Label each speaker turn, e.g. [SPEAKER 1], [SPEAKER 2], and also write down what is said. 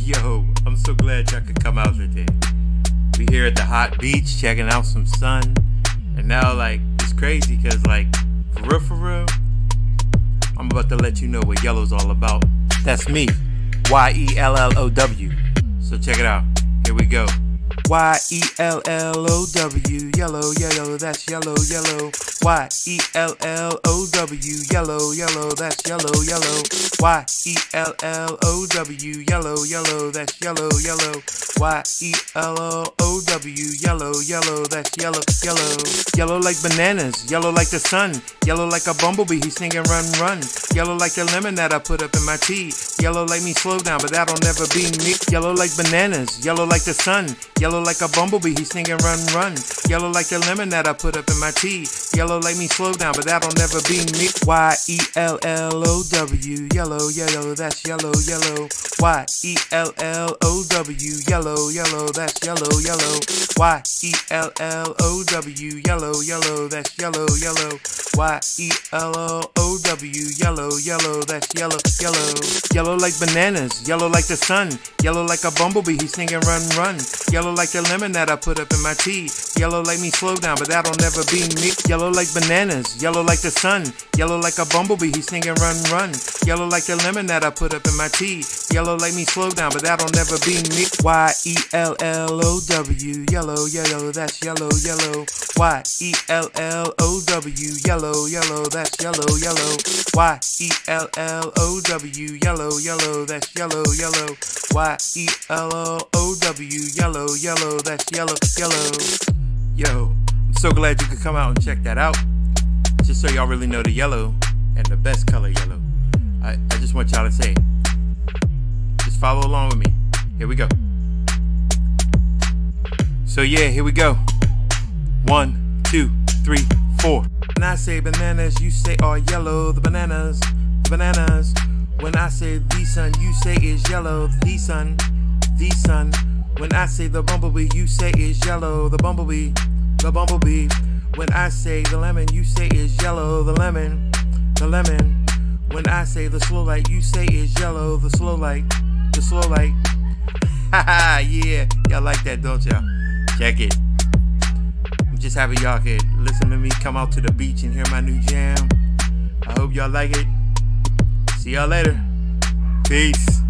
[SPEAKER 1] Yo, I'm so glad y'all could come out today. We here at the hot beach checking out some sun. And now, like, it's crazy because, like, for real, I'm about to let you know what yellow's all about. That's me, Y-E-L-L-O-W. So check it out. Here we go. Y-E-L-L-O-W, yellow, yellow, that's yellow, yellow. Y-E-L-L-O-W, yellow, yellow, that's yellow, yellow. Y-E-L-L-O-W, yellow, yellow, that's yellow, yellow. Y-E-L-L-O-W, yellow, yellow, that's yellow, yellow. Yellow like bananas, yellow like the sun. Yellow like a bumblebee, he's singing run, run. Yellow like the lemon that I put up in my tea. Yellow like me slow down, but that'll never be me. Yellow like bananas, yellow like the sun. Yellow like a bumblebee, he's singing run, run. Yellow like the lemon that I put up in my tea. Yellow like me slow down, but that'll never be me. Y-E-L-L-O-W, yellow, yellow, that's yellow, yellow. Y-E-L-L-O-W, yellow, yellow, that's yellow, yellow. Y-E-L-L-O-W, yellow, yellow, that's yellow, yellow. Y-E-L-L-O-W, yellow, yellow, that's yellow, yellow. Yellow like bananas, yellow like the sun. Yellow like a bumblebee, he's singing run, run. Yellow like the lemon that I put up in my tea. Yellow like me slow down, but that'll never be me. Yellow like bananas, yellow like the sun. Yellow like a bumblebee, he's singing run, run. Yellow like the lemon that I put up in my tea. Yellow like me slow down, but that'll never be me. Y-E-L-L-O-W, yellow, yellow, that's yellow, yellow. Y-E-L-L-O-W, yellow, yellow, that's yellow, yellow. Y-E-L-L-O-W, yellow, yellow, that's yellow, yellow. Y-E-L-L-O-W, yellow, yellow, that's yellow, yellow. Yo, I'm so glad you could come out and check that out. Just so y'all really know the yellow and the best color yellow. I just want y'all to say, just follow along with me. Here we go. So yeah, here we go. 1, 2, 3, 4. When I say bananas, you say are yellow. The bananas, the bananas. When I say the sun, you say is yellow. The sun, the sun. When I say the bumblebee, you say is yellow. The bumblebee, the bumblebee. When I say the lemon, you say is yellow. The lemon, the lemon. When I say the slow light, you say is yellow. The slow light, the slow light. Haha, yeah, y'all like that, don't y'all? Check it. I'm just happy y'all could listen to me come out to the beach and hear my new jam. I hope y'all like it. See y'all later. Peace.